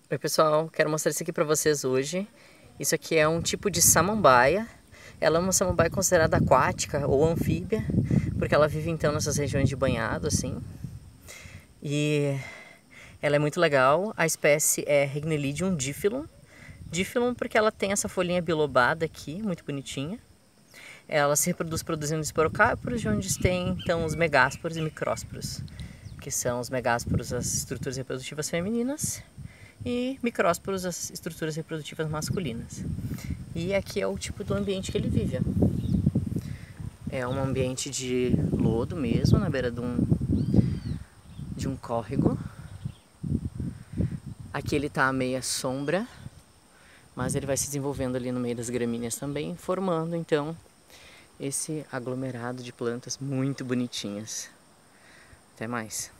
Oi pessoal, quero mostrar isso aqui para vocês hoje. Isso aqui é um tipo de samambaia. Ela é uma samambaia considerada aquática ou anfíbia, porque ela vive então nessas regiões de banhado assim. E ela é muito legal. A espécie é Rhinelidium diffilum. Diffilum porque ela tem essa folhinha bilobada aqui, muito bonitinha. Ela se reproduz produzindo esporocárporos, onde tem então os megásporos e micrósporos, que são os megásporos, as estruturas reprodutivas femininas, e micrósporos, as estruturas reprodutivas masculinas. E aqui é o tipo do ambiente que ele vive. É um ambiente de lodo mesmo, na beira de um córrego. Aqui ele está à meia sombra, mas ele vai se desenvolvendo ali no meio das gramíneas também, formando então esse aglomerado de plantas muito bonitinhas. Até mais!